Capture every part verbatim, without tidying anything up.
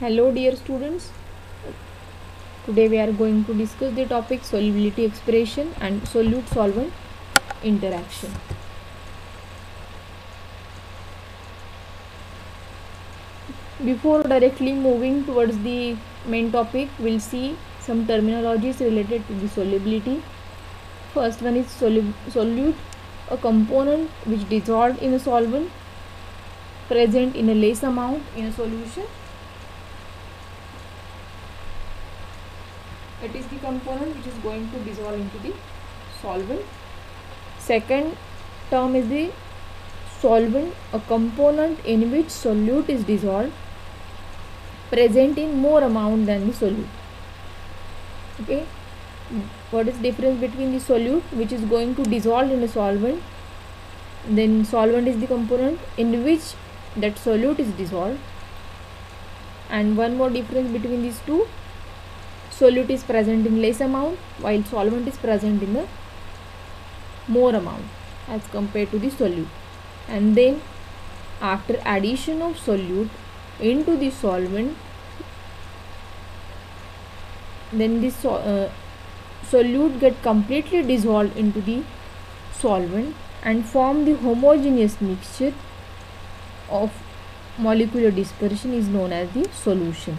Hello dear students, today we are going to discuss the topic solubility expression and solute solvent interaction. Before directly moving towards the main topic, we'll see some terminologies related to the solubility. First one is solu- solute, a component which dissolved in a solvent, present in a less amount in a solution. It is the component which is going to dissolve into the solvent. Second term is the solvent, a component in which solute is dissolved, present in more amount than the solute. Okay, what is difference between the solute which is going to dissolve in a solvent, then solvent is the component in which that solute is dissolved, and one more difference between these two, solute is present in less amount while solvent is present in the more amount as compared to the solute. And then after addition of solute into the solvent, then this uh, solute get completely dissolved into the solvent and form the homogeneous mixture of molecular dispersion is known as the solution.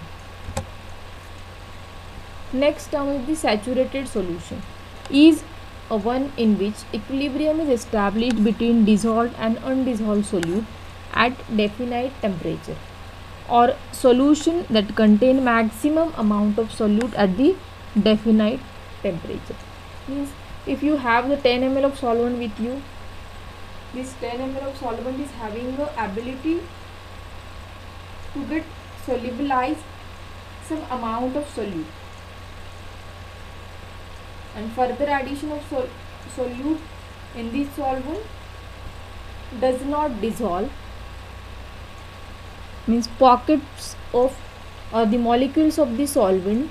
Next term is the saturated solution, is a one in which equilibrium is established between dissolved and undissolved solute at definite temperature, or solution that contain maximum amount of solute at the definite temperature. Means if you have the ten milliliters of solvent with you, this ten milliliters of solvent is having the ability to get solubilized some amount of solute, and further addition of sol solute in this solvent does not dissolve, means pockets of or the molecules of the solvent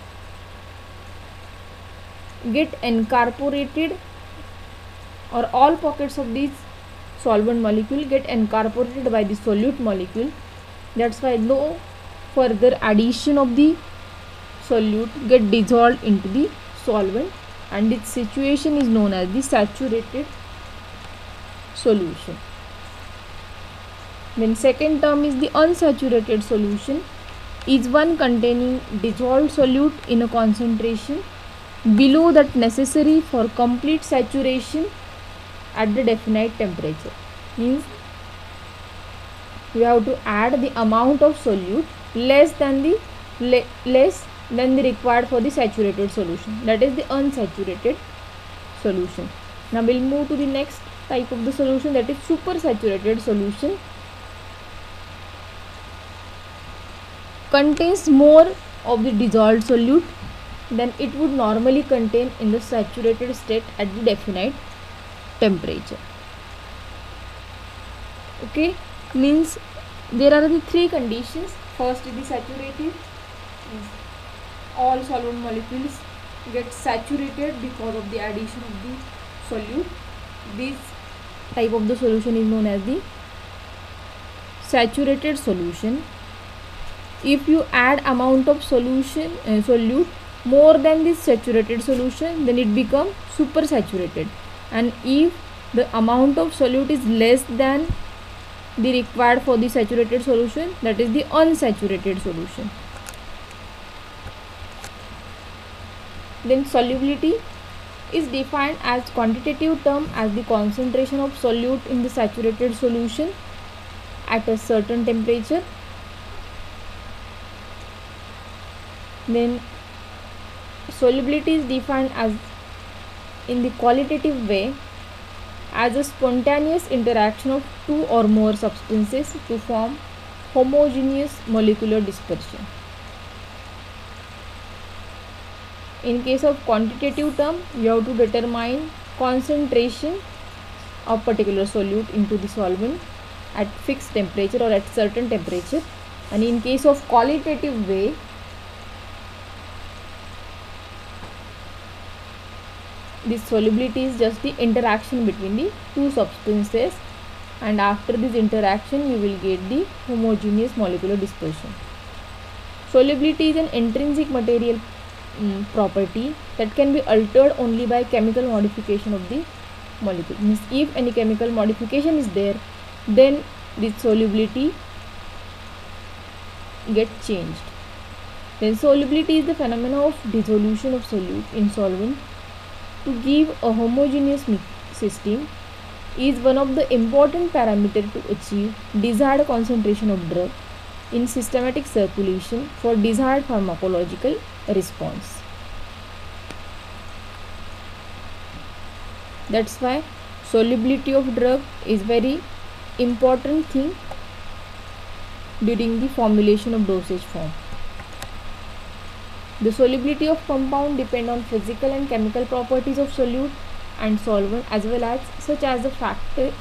get incorporated, or all pockets of this solvent molecule get incorporated by the solute molecule. That's why no further addition of the solute get dissolved into the solvent, and its situation is known as the saturated solution. Then second term is the unsaturated solution, is one containing dissolved solute in a concentration below that necessary for complete saturation at the definite temperature. Means you have to add the amount of solute less than the le less than the required for the saturated solution. That is the unsaturated solution. Now we'll move to the next type of the solution, that is supersaturated solution. Contains more of the dissolved solute than it would normally contain in the saturated state at the definite temperature. Okay, means there are the three conditions. First is the saturated, all solvent molecules get saturated because of the addition of the solute. This type of the solution is known as the saturated solution. If you add amount of solution uh, solute more than this saturated solution, then it becomes supersaturated, and if the amount of solute is less than the required for the saturated solution, that is the unsaturated solution. Then solubility is defined as quantitative term as the concentration of solute in the saturated solution at a certain temperature. Then solubility is defined as in the qualitative way as a spontaneous interaction of two or more substances to form homogeneous molecular dispersion. In case of quantitative term, you have to determine concentration of particular solute into the solvent at fixed temperature or at certain temperature, and in case of qualitative way, this solubility is just the interaction between the two substances, and after this interaction you will get the homogeneous molecular dispersion. Solubility is an intrinsic material um, property that can be altered only by chemical modification of the molecule. Means if any chemical modification is there, then the solubility get changed. Then solubility is the phenomena of dissolution of solute in solvent to give a homogeneous system is one of the important parameters to achieve desired concentration of drug in systematic circulation for desired pharmacological response. That's why solubility of drug is very important thing during the formulation of dosage form. The solubility of compound depend on physical and chemical properties of solute and solvent, as well as such as the factor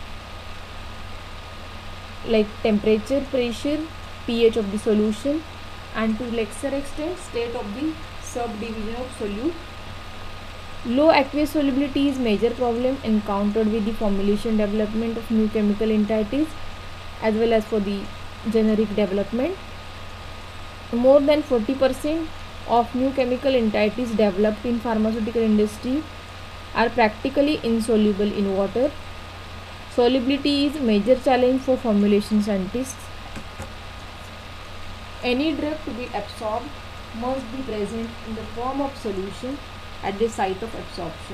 like temperature, pressure, pH of the solution, and to lesser extent state of the subdivision of solute. Low aqueous solubility is major problem encountered with the formulation development of new chemical entities as well as for the generic development. More than forty percent of new chemical entities developed in pharmaceutical industry are practically insoluble in water. Solubility is a major challenge for formulation scientists. Any drug to be absorbed must be present in the form of solution at the site of absorption.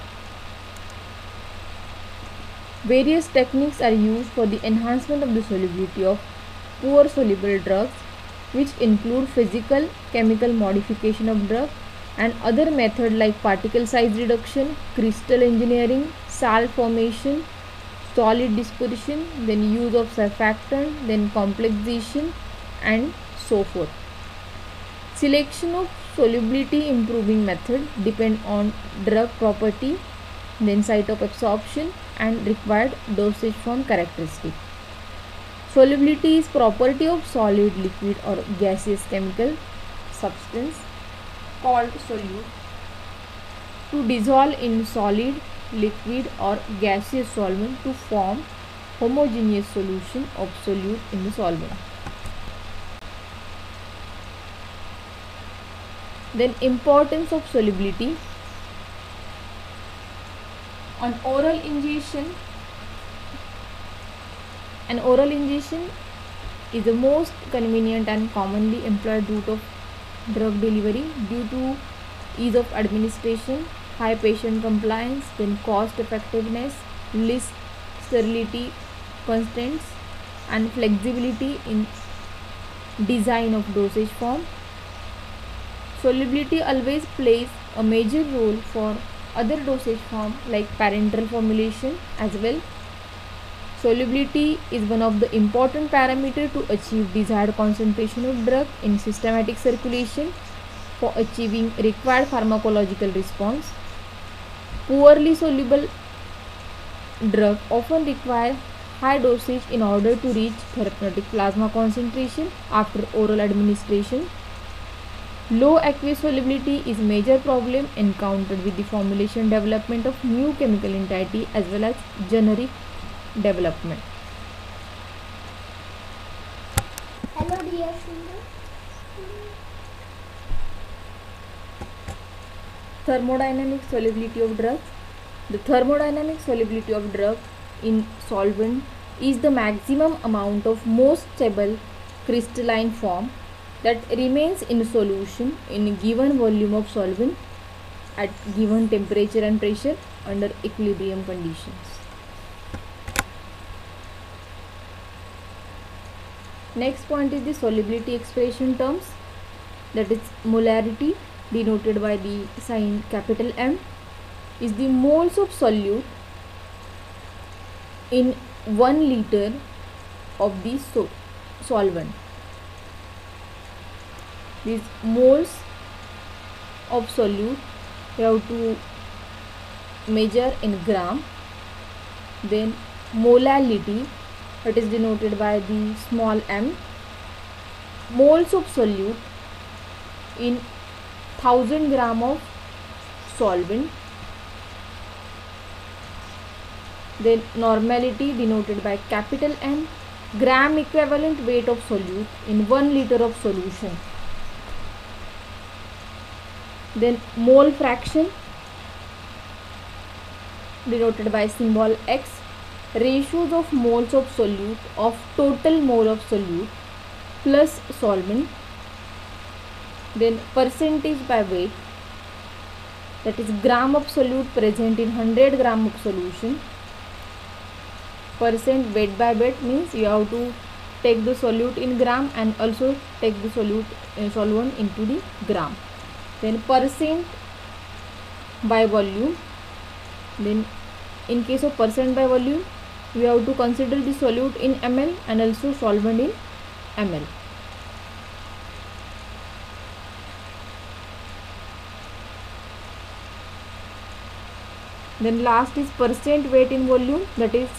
Various techniques are used for the enhancement of the solubility of poor soluble drugs, which include physical, chemical modification of drug, and other methods like particle size reduction, crystal engineering, salt formation, solid dispersion, then use of surfactant, then complexation, and so forth. Selection of solubility improving method depend on drug property, then site of absorption, and required dosage form characteristic. Solubility is property of solid, liquid, or gaseous chemical substance called solute to dissolve in solid, liquid, or gaseous solvent to form homogeneous solution of solute in the solvent. Then importance of solubility. On oral ingestion, an oral ingestion is the most convenient and commonly employed route of drug delivery due to ease of administration, high patient compliance, then cost effectiveness, least sterility constraints, and flexibility in design of dosage form. Solubility always plays a major role for other dosage form like parenteral formulation as well. Solubility is one of the important parameters to achieve desired concentration of drug in systematic circulation for achieving required pharmacological response. Poorly soluble drug often require high dosage in order to reach therapeutic plasma concentration after oral administration. Low aqueous solubility is major problem encountered with the formulation development of new chemical entity as well as generic development. Hello dear students. Thermodynamic solubility of drugs. The thermodynamic solubility of drug in solvent is the maximum amount of most stable crystalline form that remains in solution in a given volume of solvent at given temperature and pressure under equilibrium conditions. Next point is the solubility expression terms, that is molarity denoted by the sign capital M is the moles of solute in one liter of the so solvent. These moles of solute you have to measure in gram. Then molality, that is denoted by the small m. Moles of solute in thousand gram of solvent. Then normality denoted by capital N. gram equivalent weight of solute in one liter of solution. Then mole fraction denoted by symbol X, ratios of moles of solute of total mole of solute plus solvent. Then percentage by weight, that is gram of solute present in one hundred gram of solution. Percent weight by weight means you have to take the solute in gram and also take the solute uh, solvent into the gram. Then percent by volume, then in case of percent by volume we have to consider the solute in ml and also solvent in ml. Then last is percent weight in volume, that is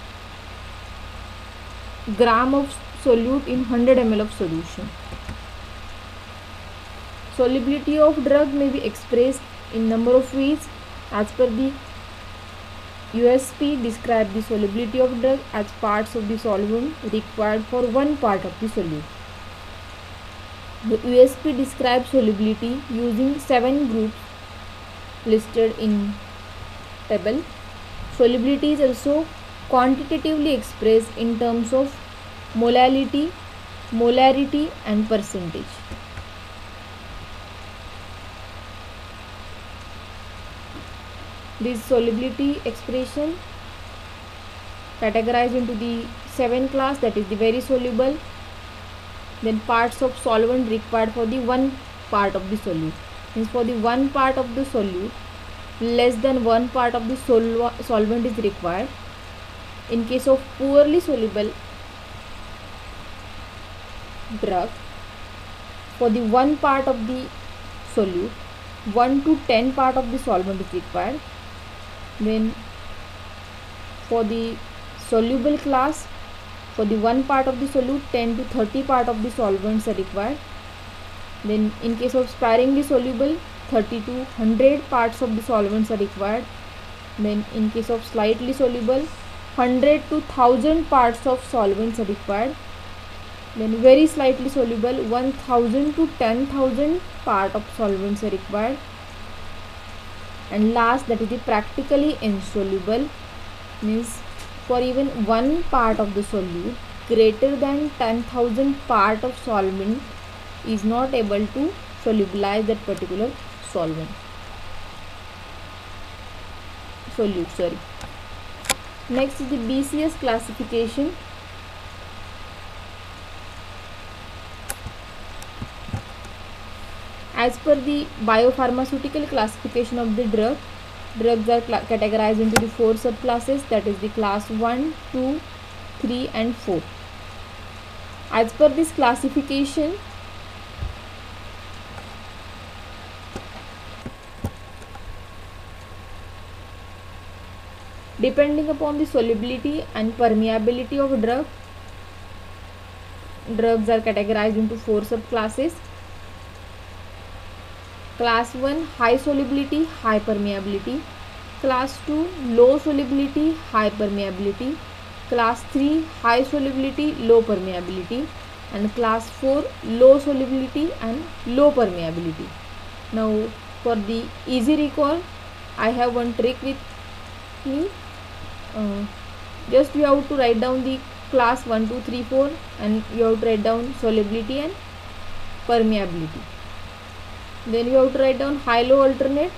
gram of solute in one hundred milliliters of solution. Solubility of drug may be expressed in number of ways. As per the U S P, describe the solubility of drug as parts of the solvent required for one part of the solute. The U S P describes solubility using seven groups listed in table. Solubility is also quantitatively expressed in terms of molality, molarity and percentage. This solubility expression categorized into the seven class, that is the very soluble, then parts of solvent required for the one part of the solute, means for the one part of the solute less than one part of the sol solvent is required. In case of poorly soluble drug, for the one part of the solute one to ten part of the solvent is required. Then for the soluble class, for the one part of the solute ten to thirty part of the solvents are required. Then in case of sparingly soluble, thirty to one hundred parts of the solvents are required. Then in case of slightly soluble, one hundred to one thousand parts of solvents are required. Then very slightly soluble, one thousand to ten thousand part of solvents are required. And last, that is the practically insoluble, means for even one part of the solute greater than ten thousand part of solvent is not able to solubilize that particular solvent solute sorry Next is the B C S classification. As per the biopharmaceutical classification of the drug, drugs are categorized into the four subclasses, that is the class one, two, three and four. As per this classification, depending upon the solubility and permeability of drug, drugs are categorized into four subclasses. Class one, high solubility, high permeability. Class two, low solubility, high permeability. Class three, high solubility, low permeability. And class four, low solubility and low permeability. Now for the easy recall, I have one trick with me. Uh, just you have to write down the class one, two, three, four and you have to write down solubility and permeability. Then you have to write down high low alternate,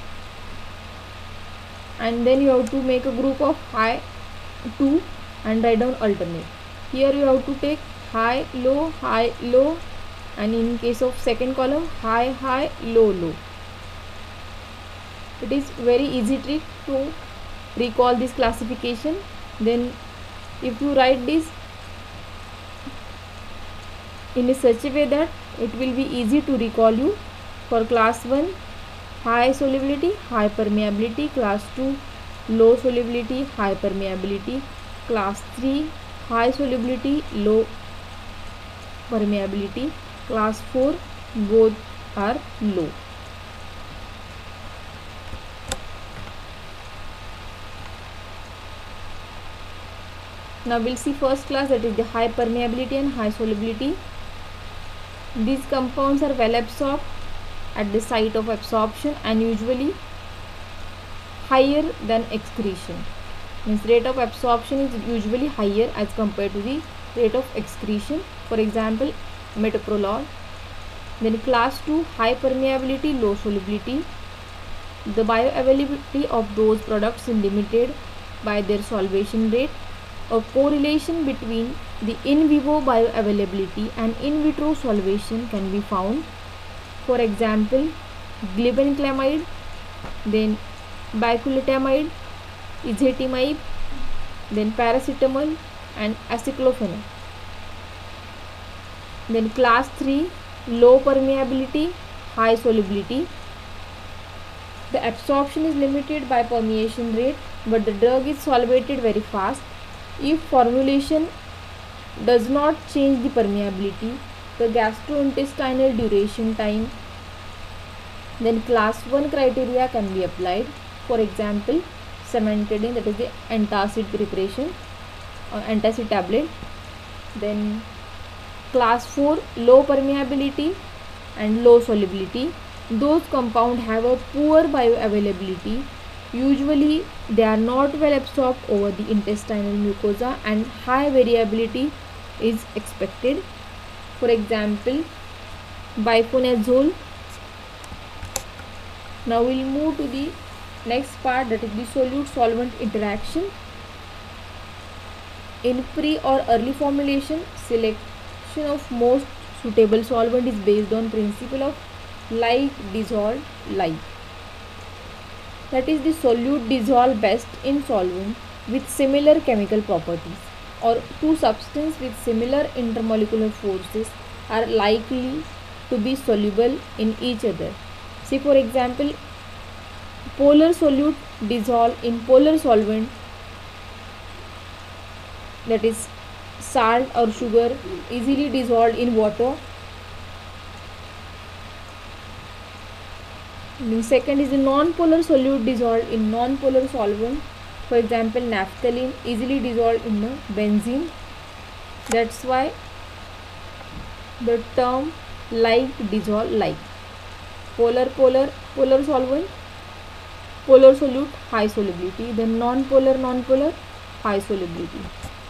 and then you have to make a group of high two and write down alternate. Here you have to take high low high low, and in case of second column high high low low. It is very easy trick to recall this classification. Then if you write this in a such a way that it will be easy to recall you. For class one, high solubility, high permeability. Class two, low solubility, high permeability. Class three, high solubility, low permeability. Class four, both are low. Now we'll see first class, that is the high permeability and high solubility. These compounds are well absorbed at the site of absorption and usually higher than excretion. Means rate of absorption is usually higher as compared to the rate of excretion. For example, metoprolol. Then class two, high permeability, low solubility. The bioavailability of those products is limited by their solvation rate. A correlation between the in vivo bioavailability and in vitro solvation can be found. For example, glibenclamide, then bicalutamide, ezetimibe, then paracetamol and aceclofenac. Then class three, low permeability, high solubility. The absorption is limited by permeation rate, but the drug is solvated very fast. If formulation does not change the permeability, the gastrointestinal duration time, then class one criteria can be applied. For example, cimetidine, that is the antacid preparation or antacid tablet. Then class four, low permeability and low solubility. Those compounds have a poor bioavailability. Usually they are not well absorbed over the intestinal mucosa and high variability is expected. For example, biconazole. Now we will move to the next part, that is the solute solvent interaction. In pre or early formulation, selection of most suitable solvent is based on principle of like dissolve like. That is, the solute dissolve best in solvent with similar chemical properties, or two substances with similar intermolecular forces are likely to be soluble in each other. See, for example, polar solute dissolve in polar solvent, that is salt or sugar, easily dissolved in water. The second is the non-polar solute dissolved in non-polar solvent. For example, naphthalene, easily dissolved in the benzene. That's why the term like dissolve like. Polar polar polar solvent, polar solute high solubility, then non-polar non-polar high solubility.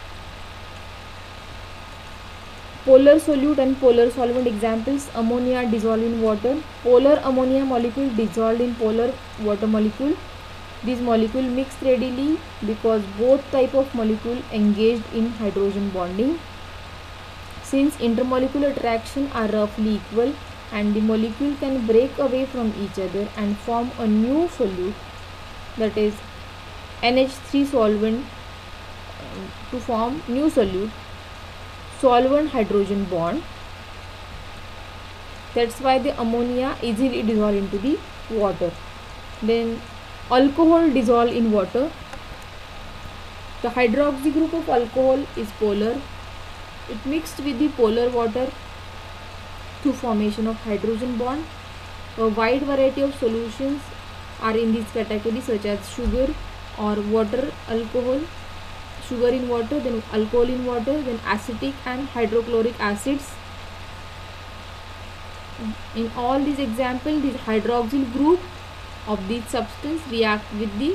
Polar solute and polar solvent examples: ammonia dissolved in water, polar ammonia molecule dissolved in polar water molecule. These molecules mix readily because both type of molecule engaged in hydrogen bonding. Since intermolecular attraction are roughly equal and the molecule can break away from each other and form a new solute, that is N H three solvent, to form new solute, solvent hydrogen bond. That's why the ammonia easily dissolve into the water. Then alcohol dissolve in water. The hydroxy group of alcohol is polar. It mixed with the polar water to formation of hydrogen bond. A wide variety of solutions are in this category, such as sugar or water alcohol, sugar in water, then alcohol in water, then acetic and hydrochloric acids. In all these examples, the hydroxyl group of this substance react with the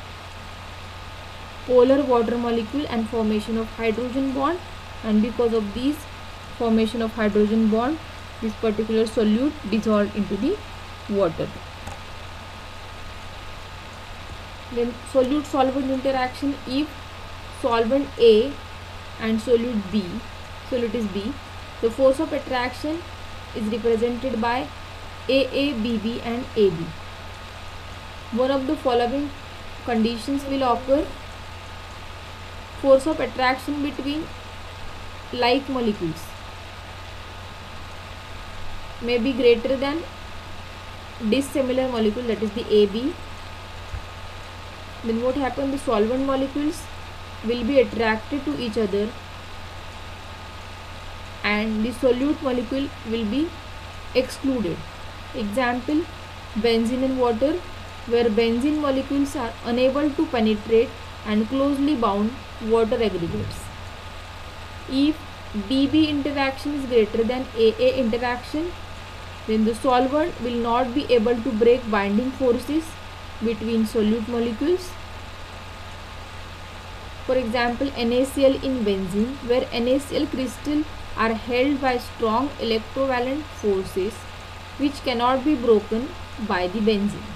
polar water molecule and formation of hydrogen bond, and because of these formation of hydrogen bond, this particular solute dissolved into the water. Then solute solvent interaction: if solvent A and solute B, solute is B, the force of attraction is represented by A A, B B and A B. One of the following conditions will occur: force of attraction between like molecules may be greater than dissimilar molecule, that is the A B. Then what happens? The solvent molecules will be attracted to each other and the solute molecule will be excluded. Example, benzene and water, where benzene molecules are unable to penetrate and closely bound water aggregates. If B B interaction is greater than A A interaction, then the solvent will not be able to break binding forces between solute molecules. For example, NaCl in benzene, where NaCl crystals are held by strong electrovalent forces which cannot be broken by the benzene.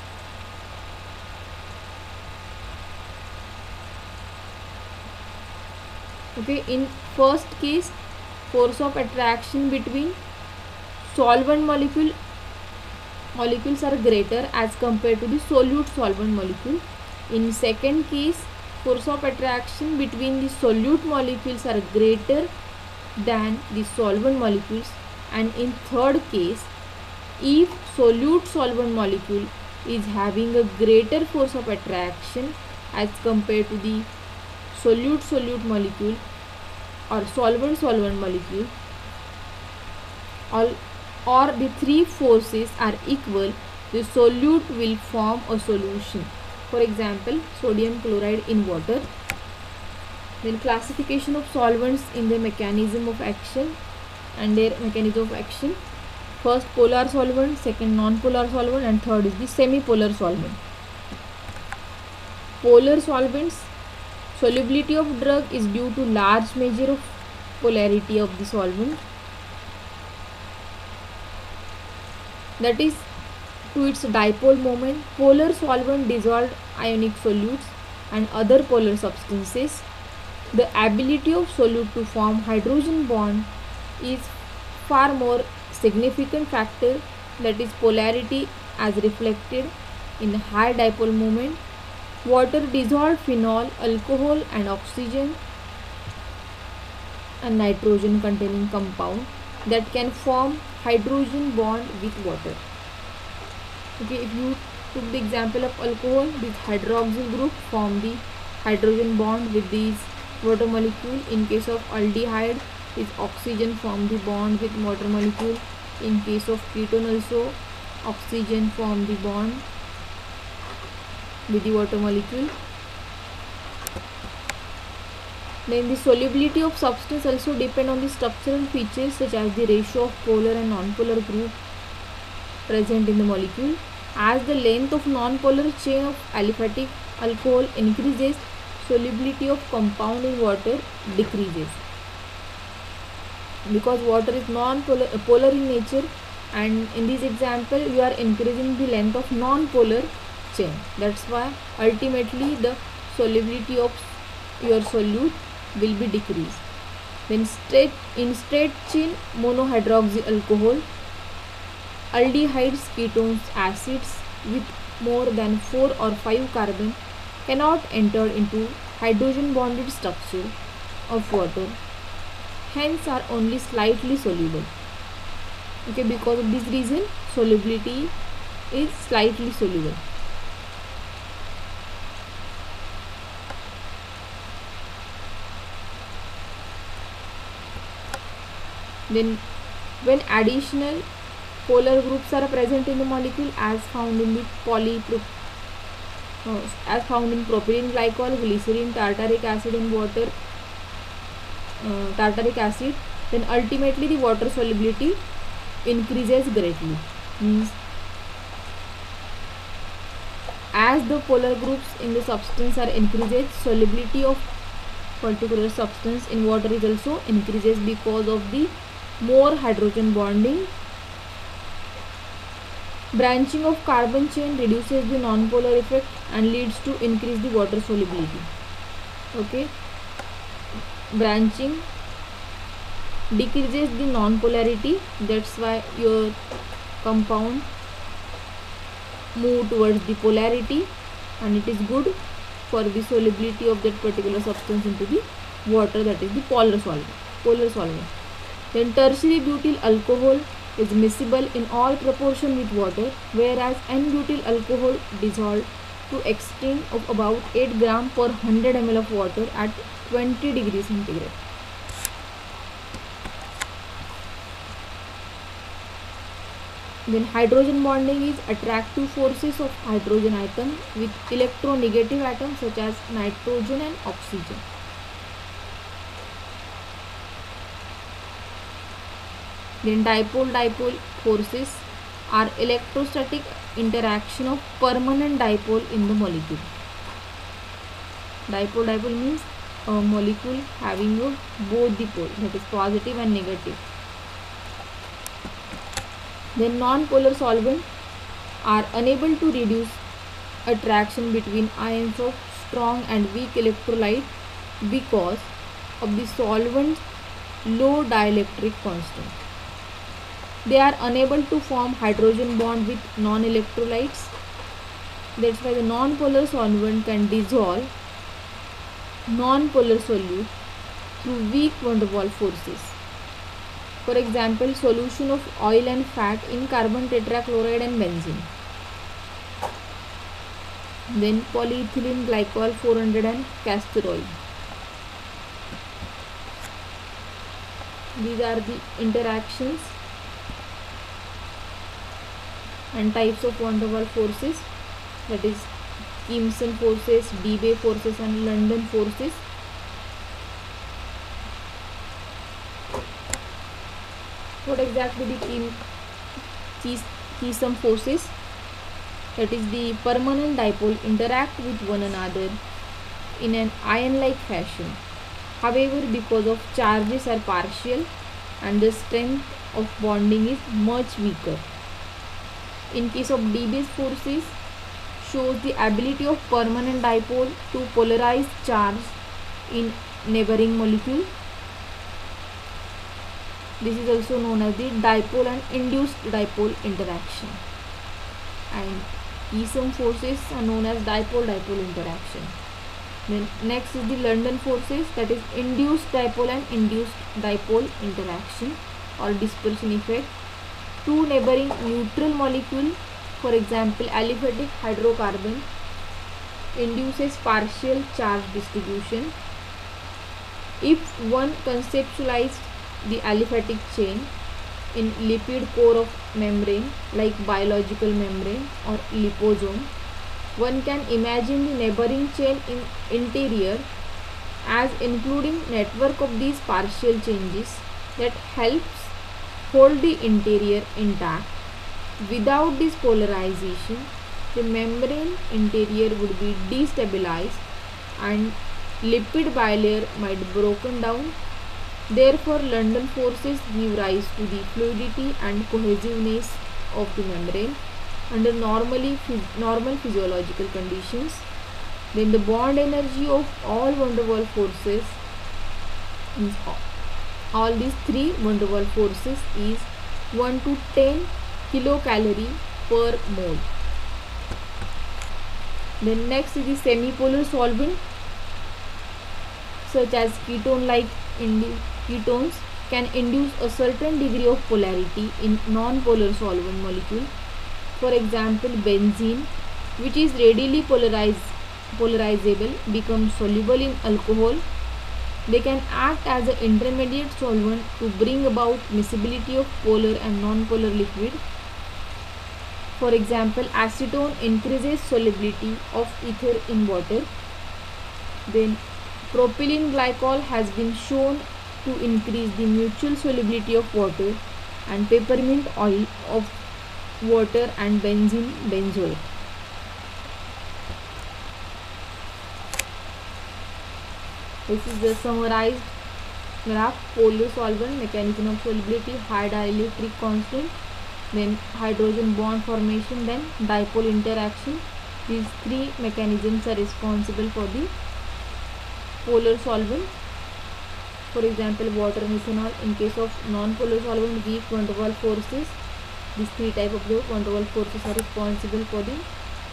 Okay, in first case, force of attraction between solvent molecule molecules are greater as compared to the solute solvent molecule. In second case, force of attraction between the solute molecules are greater than the solvent molecules. And in third case, if solute solvent molecule is having a greater force of attraction as compared to the solute solute molecule or solvent solvent molecule, all or the three forces are equal, the solute will form a solution. For example, sodium chloride in water. Then classification of solvents in their mechanism of action and their mechanism of action. First polar solvent, second non-polar solvent, and third is the semi-polar solvent. Polar solvents, solubility of drug is due to large measure of polarity of the solvent, that is to its dipole moment. Polar solvent dissolved ionic solutes and other polar substances. The ability of solute to form hydrogen bond is far more significant factor, that is polarity as reflected in high dipole moment. Water dissolved phenol, alcohol and oxygen and nitrogen containing compound that can form hydrogen bond with water. Okay, if you took the example of alcohol, this hydroxyl group form the hydrogen bond with these water molecule. In case of aldehyde, this oxygen form the bond with water molecule. In case of ketone also, oxygen form the bond with the water molecule. Then the solubility of substance also depend on the structural features such as the ratio of polar and non-polar group present in the molecule. As the length of non-polar chain of aliphatic alcohol increases, solubility of compound in water decreases. Because water is non-polar uh, polar in nature, and in this example you are increasing the length of non-polar chain. That's why ultimately the solubility of your solute will be decreased. Then straight in straight chain monohydroxy alcohol, aldehydes, ketones, acids with more than four or five carbon cannot enter into hydrogen bonded structure of water, hence are only slightly soluble. Okay, because of this reason solubility is slightly soluble. Then when additional polar groups are present in the molecule as found in the poly uh, as found in propylene glycol, glycerin, tartaric acid and water uh, tartaric acid, then ultimately the water solubility increases greatly. Means as the polar groups in the substance are increases, solubility of particular substance in water is also increases because of the more hydrogen bonding. Branching of carbon chain reduces the non-polar effect and leads to increase the water solubility. Okay, branching decreases the non-polarity, that's why your compound move towards the polarity, and it is good for the solubility of that particular substance into the water, that is the polar solvent. Polar solvent. Then tertiary butyl alcohol is miscible in all proportion with water, whereas N-butyl alcohol dissolved to extent of about eight gram per one hundred milliliters of water at twenty degrees centigrade. Then hydrogen bonding is attractive forces of hydrogen atom with electronegative atoms such as nitrogen and oxygen. Then dipole-dipole forces are electrostatic interaction of permanent dipole in the molecule. Dipole-dipole means a molecule having a both the pole, that is positive and negative. Then non-polar solvents are unable to reduce attraction between ions of strong and weak electrolyte because of the solvent's low dielectric constant. They are unable to form hydrogen bond with non-electrolytes. That's why the non-polar solvent can dissolve non-polar solute through weak van der Waals forces. For example, solution of oil and fat in carbon tetrachloride and benzene. Then polyethylene glycol four hundred and castor oil. These are the interactions and types of van der Waals forces, that is Keimson forces, Debye forces and London forces. What exactly the Keimson forces? That is, the permanent dipole interact with one another in an ion-like fashion. However, because of charges are partial and the strength of bonding is much weaker. In case of Debye's forces, shows the ability of permanent dipole to polarize charge in neighboring molecule. This is also known as the dipole and induced dipole interaction. And Keimson forces are known as dipole-dipole interaction. Then next is the London forces, that is induced dipole and induced dipole interaction or dispersion effect. Two neighboring neutral molecule, for example aliphatic hydrocarbon, induces partial charge distribution. If one conceptualized the aliphatic chain in lipid core of membrane like biological membrane or liposome, one can imagine the neighboring chain in interior as including network of these partial changes that helps hold the interior intact. Without this polarization, the membrane interior would be destabilized and lipid bilayer might be broken down. Therefore, London forces give rise to the fluidity and cohesiveness of the membrane under normally normal physiological conditions. Then the bond energy of all van der Waals forces, all these three van der Waals forces, is one to ten kilocalorie per mole. Then next is the semipolar solvent, such as ketone like ketones can induce a certain degree of polarity in non-polar solvent molecule. For example, benzene, which is readily polarized, polarizable, becomes soluble in alcohol. They can act as an intermediate solvent to bring about miscibility of polar and non-polar liquid. For example, acetone increases solubility of ether in water. Then propylene glycol has been shown to increase the mutual solubility of water and peppermint oil of water and benzene benzoate. This is the summarized graph: polar solvent, mechanism of solubility, high dielectric constant, then hydrogen bond formation, then dipole interaction. These three mechanisms are responsible for the polar solvent. For example, water and ethanol. In case of non-polar solvent, weak van der Waals forces. These three types of the van der Waals forces are responsible for the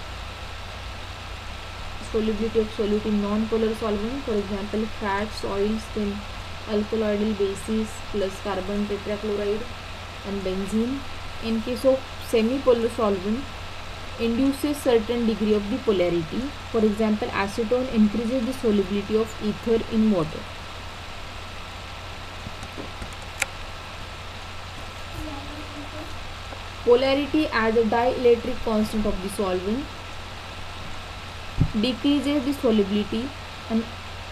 solubility of solute in non-polar solvent. For example, fats, oils, then alkaloidal bases plus carbon tetrachloride and benzene. In case of semi-polar solvent, induces certain degree of the polarity. For example, acetone increases the solubility of ether in water. Polarity as a dielectric constant of the solvent decreases the solubility, and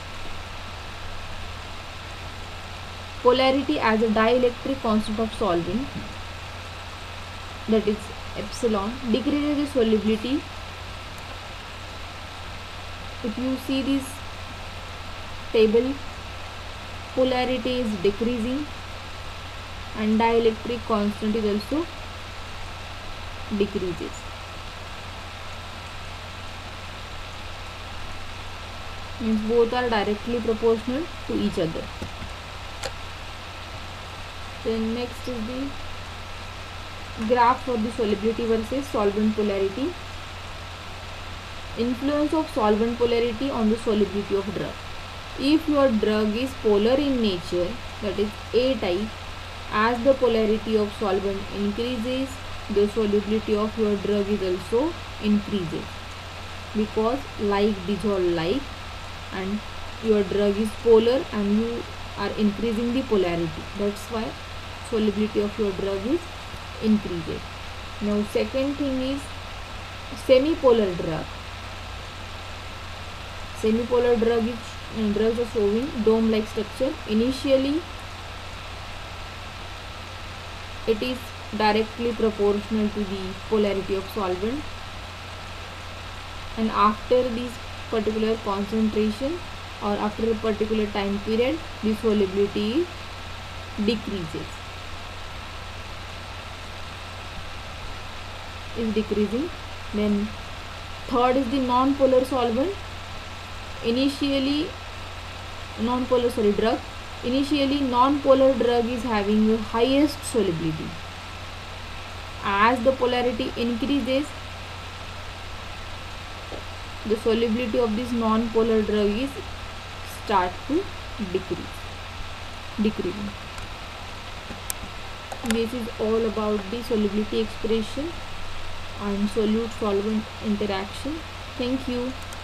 polarity as a dielectric constant of solvent, that is epsilon, decreases the solubility. If you see this table, polarity is decreasing and dielectric constant is also decreases. Means both are directly proportional to each other. Then next is the graph for the solubility versus solvent polarity. Influence of solvent polarity on the solubility of drug. If your drug is polar in nature, that is A type, as the polarity of solvent increases, the solubility of your drug is also increases, because like dissolve like, and your drug is polar and you are increasing the polarity. That's why solubility of your drug is increases. Now second thing is semi-polar drug. Semi-polar drug is uh, drugs are showing dome-like structure. Initially, it is directly proportional to the polarity of solvent, and after this particular concentration or after a particular time period, the solubility decreases, is decreasing. Then third is the non-polar solvent. Initially non-polar sorry drug initially non-polar drug is having the highest solubility. As the polarity increases, the solubility of this non-polar drug is start to decrease decreasing. This is all about the solubility expression and solute solvent interaction. Thank you.